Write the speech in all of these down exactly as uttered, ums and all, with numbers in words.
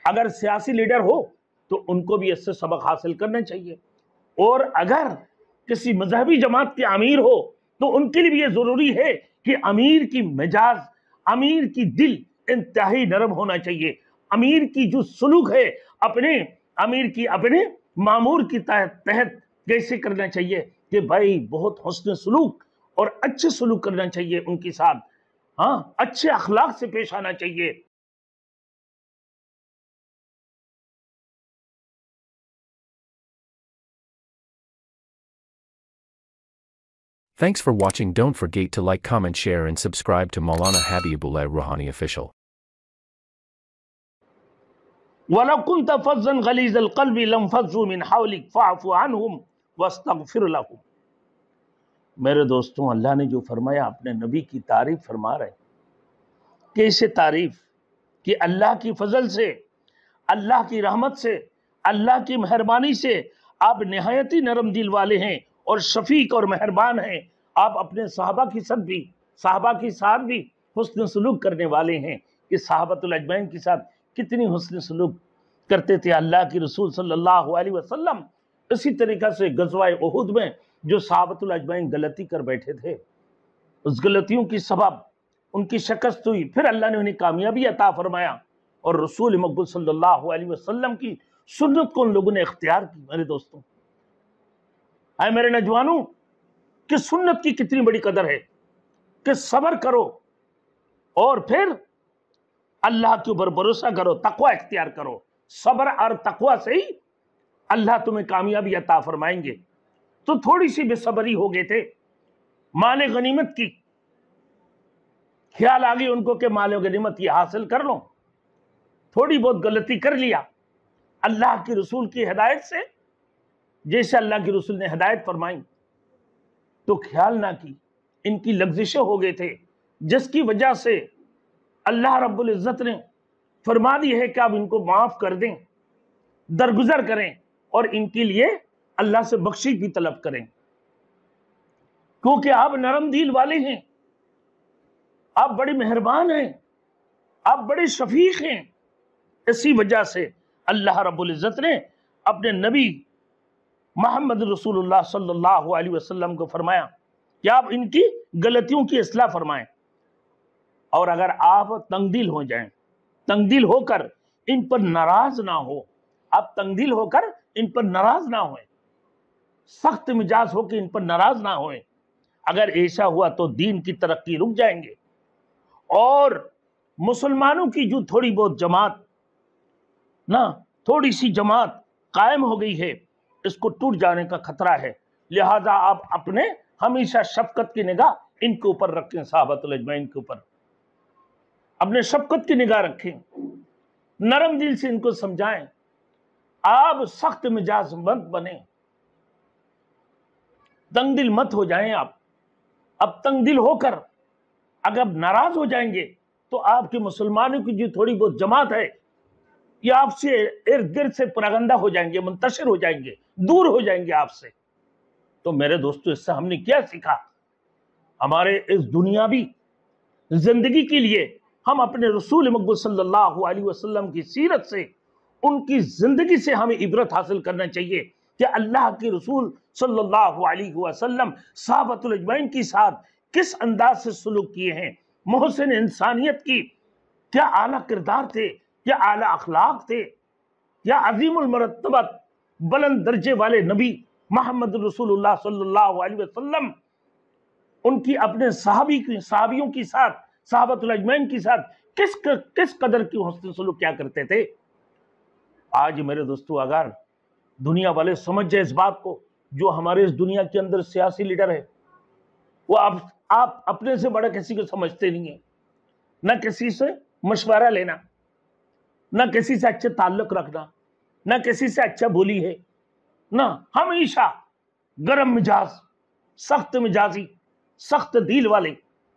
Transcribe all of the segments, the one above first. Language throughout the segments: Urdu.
اگر سیاسی لیڈر ہو تو ان کو بھی اس سے سبق حاصل کرنا چاہیے، اور اگر کسی مذہبی جماعت کے امیر ہو تو ان کے لیے بھی یہ ضروری ہے کہ امیر کی مزاج، امیر کی دل انتہائی نرم ہونا چاہیے، امیر کی جو سلوک ہے اپنے امیر کی اپنے مامور کی تحت کیسے کرنا چاہیے کہ بھائی بہت حسن سلوک اور اچھے سلوک کرنا چاہیے ان کے ساتھ، ہاں اچھے اخلاق سے پیش آنا چاہیے۔ Thanks for watching. Don't forget to like, comment, share and subscribe to Maulana Habibullah Ruhani Official. وَلَوْ كُنْتَ فَظًّا غَلِيظَ الْقَلْبِ لَانفَضُّوا مِنْ حَوْلِكَ فَاعْفُ عَنْهُمْ وَاسْتَغْفِرْ لَهُمْ۔ میرے دوستوں، اللہ نے جو فرمایا اپنے نبی کی تعریف فرما رہے ہیں، کیسے تعریف کہ اللہ کی فضل سے، اللہ کی رحمت سے، اللہ کی مہربانی سے آپ نہایت ہی نرم دل والے ہیں اور شفیق اور مہربان ہیں۔ آپ اپنے صحابہ کی ساتھ بھی صحابہ کے ساتھ بھی حسن سلوک کرنے والے ہیں کہ صحابۃ الاجمعین کے ساتھ کتنی حسن سلوک کرتے تھے اللہ کی رسول صلی اللہ علیہ وسلم۔ اسی طریقہ سے غزوہ احد میں جو صحابۃ الاجمعین غلطی کر بیٹھے تھے، اس غلطیوں کی سبب ان کی شکست ہوئی، پھر اللہ نے انہیں کامیابی عطا فرمایا اور رسول مقبول صلی اللہ علیہ وسلم کی سنت کو ان لوگوں نے اختیار کی۔ میرے دوستوں، اے میرے نوجوانوں، کہ سنت کی کتنی بڑی قدر ہے کہ صبر کرو اور پھر اللہ کے اوپر بھروسہ کرو، تقوی اختیار کرو۔ صبر اور تقوی سے ہی اللہ تمہیں کامیابی عطا فرمائیں گے۔ تو تھوڑی سی بے صبری ہو گئے تھے مال غنیمت کی، خیال آگے ان کو کہ مال غنیمت یہ حاصل کر لو، تھوڑی بہت غلطی کر لیا اللہ کی رسول کی ہدایت سے، جیسے اللہ کی رسول نے ہدایت فرمائی تو خیال نہ کی، ان کی لغزشیں ہو گئے تھے، جس کی وجہ سے اللہ رب العزت نے فرما دی ہے کہ آپ ان کو معاف کر دیں، درگزر کریں اور ان کے لیے اللہ سے بخشش بھی طلب کریں، کیونکہ آپ نرم دل والے ہیں، آپ بڑے مہربان ہیں، آپ بڑے شفیق ہیں۔ اسی وجہ سے اللہ رب العزت نے اپنے نبی محمد رسول اللہ صلی اللہ علیہ وسلم کو فرمایا کہ آپ ان کی غلطیوں کی اصلاح فرمائیں، اور اگر آپ تنگ دل ہو جائیں، تنگ دل ہو کر ان پر ناراض نہ ہو، آپ تنگ دل ہو کر ان پر ناراض نہ ہوئیں، سخت مزاج ہو کے ان پر ناراض نہ ہوئیں، اگر ایسا ہوا تو دین کی ترقی رک جائیں گے، اور مسلمانوں کی جو تھوڑی بہت جماعت نا تھوڑی سی جماعت قائم ہو گئی ہے، اس کو ٹوٹ جانے کا خطرہ ہے۔ لہذا آپ اپنے ہمیشہ شفقت کی نگاہ ان کے اوپر رکھیں، صحابۃ الاجمعین کے اوپر اپنے شفقت کی نگاہ رکھیں، نرم دل سے ان کو سمجھائیں، آپ سخت مزاج مت بنیں، تنگ دل مت ہو جائیں۔ آپ اب تنگ دل ہو کر اگر ناراض ہو جائیں گے تو آپ کے مسلمانوں کی جو تھوڑی بہت جماعت ہے یہ آپ سے ارد گرد سے پراگندہ ہو جائیں گے، منتشر ہو جائیں گے، دور ہو جائیں گے آپ سے۔ تو میرے دوستو، اس سے ہم نے کیا سیکھا؟ ہمارے اس دنیاوی زندگی کے لیے ہم اپنے رسول مقبول صلی اللہ علیہ وسلم کی سیرت سے، ان کی زندگی سے ہمیں عبرت حاصل کرنا چاہیے کہ اللہ کے رسول صلی اللہ علیہ وسلم صحابۃ الاجمعین کے ساتھ کس انداز سے سلوک کیے ہیں، محسن انسانیت کی کیا اعلیٰ کردار تھے، کیا اعلیٰ اخلاق تھے، کیا عظیم المرتبت بلند درجے والے نبی محمد رسول اللہ صلی اللہ علیہ وسلم ان کی اپنے صحابی کی صحابیوں کے ساتھ، صحابۃ الاجمعین کے ساتھ کس کس قدر کی حسن سلوک کیا کرتے تھے۔ آج میرے دوستو اگر دنیا والے سمجھ جائے اس بات کو، جو ہمارے اس دنیا کے اندر سیاسی لیڈر ہے وہ آپ آپ اپنے سے بڑا کسی کو سمجھتے نہیں ہیں، نہ کسی سے مشورہ لینا، نہ کسی سے اچھے تعلق رکھنا، نہ کسی سے اچھا بولی ہے، نہ ہمیشہ گرم مزاج، سخت مزاجی، سخت دل والے۔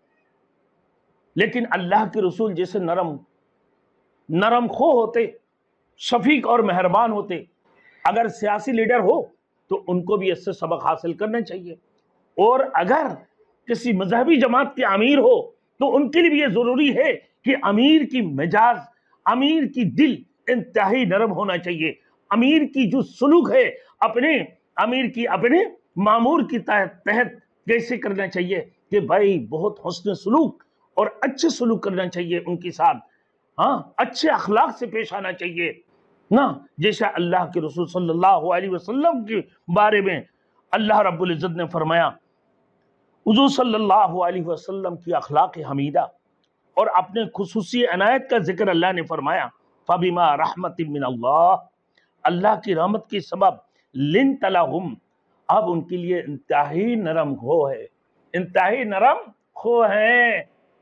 لیکن اللہ کے رسول جیسے نرم نرم خو ہوتے، شفیق اور مہربان ہوتے، اگر سیاسی لیڈر ہو تو ان کو بھی اس سے سبق حاصل کرنا چاہیے، اور اگر کسی مذہبی جماعت کے امیر ہو تو ان کے لیے بھی یہ ضروری ہے کہ امیر کی مزاج، امیر کی دل انتہائی نرم ہونا چاہیے. امیر کی جو سلوک ہے اپنے امیر کی اپنے مامور کی تحت کیسے کرنا چاہیے کہ بھائی بہت حسن سلوک اور اچھے سلوک کرنا چاہیے ان کے ساتھ, ہاں اچھے اخلاق سے پیش آنا چاہیے نا. جیسا اللہ کے رسول صلی اللہ علیہ وسلم کے بارے میں اللہ رب العزت نے فرمایا, حضور صلی اللہ علیہ وسلم کی اخلاق حمیدہ اور اپنے خصوصی عنایت کا ذکر اللہ نے فرمایا, فَبِمَا رَحْمَةٍ مِّنَ اللَّهِ, اللہ کی رحمت کے سبب, لِنْتَ لَهُمْ, اب ان کے لیے انتہائی نرم خو ہے, انتہائی نرم خو ہیں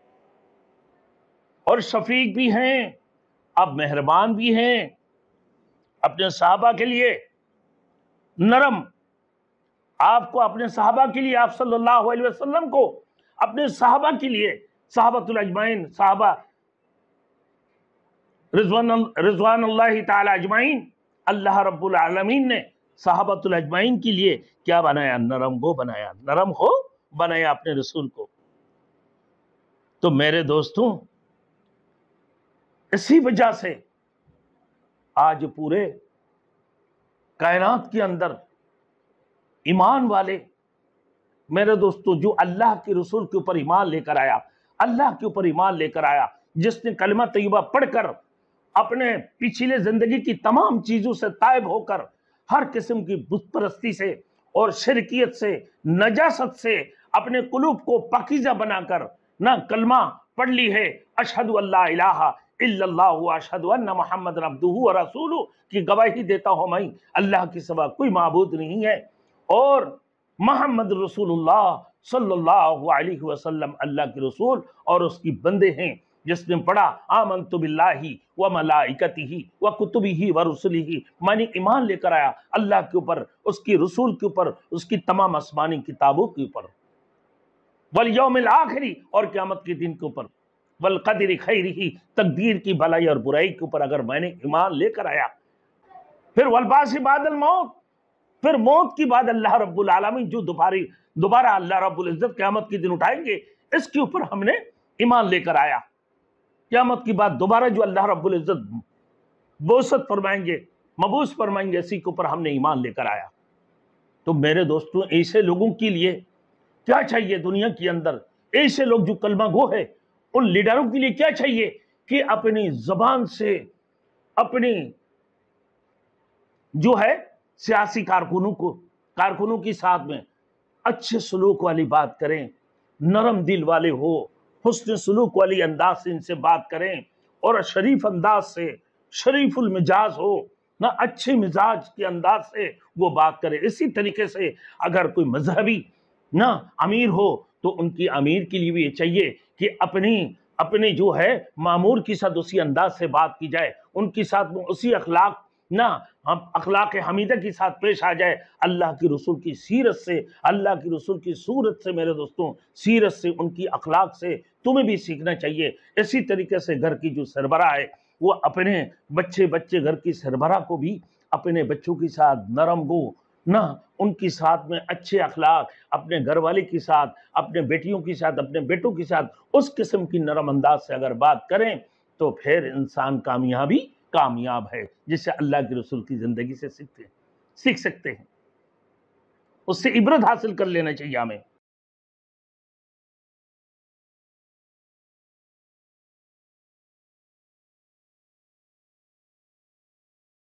اور شفیق بھی ہیں, اب مہربان بھی ہیں اپنے صحابہ کے لیے نرم. آپ کو اپنے صحابہ کے لیے, آپ صلی اللہ علیہ وسلم کو اپنے صحابہ کے لیے, صحابۃ الاجمعین, صحابہ رضوان رضوان اللہ تعالی اجمعین, اللہ رب العالمین نے صحابۃ الاجمعین کے لیے کیا بنایا؟ نرم گو بنایا, نرم ہو بنایا اپنے رسول کو. تو میرے دوستوں, اسی وجہ سے آج پورے کائنات کے اندر ایمان والے میرے دوستوں, جو اللہ کے رسول کے اوپر ایمان لے کر آیا, اللہ کے اوپر ایمان لے کر آیا, جس نے کلمہ طیبہ پڑھ کر اپنے پچھلے زندگی کی تمام چیزوں سے تائب ہو کر ہر قسم کی بت پرستی سے اور شرکیت سے, نجاست سے اپنے قلوب کو پاکیزہ بنا کر نہ کلمہ پڑھ لی ہے, اشہد ان لا الہ الا اللہ واشہد ان محمد عبدہ ورسولہ, کی گواہی دیتا ہوں میں اللہ کے سوا کوئی معبود نہیں ہے اور محمد رسول اللہ صلی اللہ علیہ وسلم اللہ کے رسول اور اس کی بندے ہیں. جس نے پڑھا آمنت باللہ وملائکتہ وکتبہ ورسلہ, میں نے ایمان لے کر آیا اللہ کے اوپر, اس کی رسول کے اوپر, اس کی تمام آسمانی کتابوں کے اوپر, والیوم الآخری, اور قیامت کے دن کے اوپر, والقدر خیرہ, تقدیر کی بھلائی اور برائی کے اوپر اگر میں نے ایمان لے کر آیا, پھر والبعث بعد الموت, پھر موت کی بعد اللہ رب العالمین جو دوبارہ دوبارہ اللہ رب العزت قیامت کے دن اٹھائیں گے, اس کے اوپر ہم نے ایمان لے کر آیا. قیامت کی بعد دوبارہ جو اللہ رب العزت بعثت فرمائیں گے, مبعوث فرمائیں گے, اسی کے اوپر ہم نے ایمان لے کر آیا. تو میرے دوستوں, ایسے لوگوں کے لیے کیا چاہیے دنیا کے اندر, ایسے لوگ جو کلمہ گو ہے, ان لیڈروں کے لیے کیا چاہیے کہ اپنی زبان سے اپنی جو ہے سیاسی کارکنوں کو کارکنوں کے ساتھ میں اچھے سلوک والی بات کریں, نرم دل والے ہو, حسن سلوک والی انداز سے ان سے بات کریں, اور شریف انداز سے, شریف المزاج ہو نہ, اچھے مزاج کے انداز سے وہ بات کرے. اسی طریقے سے اگر کوئی مذہبی نہ امیر ہو تو ان کی امیر کے لیے بھی یہ چاہیے کہ اپنی اپنے جو ہے مامور کے ساتھ اسی انداز سے بات کی جائے, ان کے ساتھ اسی اخلاق نہ اخلاق حمیدہ کے ساتھ پیش آ جائے. اللہ کی رسول کی سیرت سے, اللہ کی رسول کی صورت سے, میرے دوستوں سیرت سے, ان کی اخلاق سے تمہیں بھی سیکھنا چاہیے. اسی طریقے سے گھر کی جو سربراہ ہے وہ اپنے بچے بچے گھر کی سربراہ کو بھی اپنے بچوں کے ساتھ نرم گو نہ, ان کے ساتھ میں اچھے اخلاق, اپنے گھر والے کے ساتھ, اپنے بیٹیوں کے ساتھ, اپنے بیٹوں کے ساتھ اس قسم کی نرم انداز سے اگر بات کریں تو پھر انسان کامیابی کامیاب ہے, جس سے اللہ کے رسول کی زندگی سے سیکھتے ہیں سیکھ سکتے ہیں, اس سے عبرت حاصل کر لینا چاہیے ہمیں.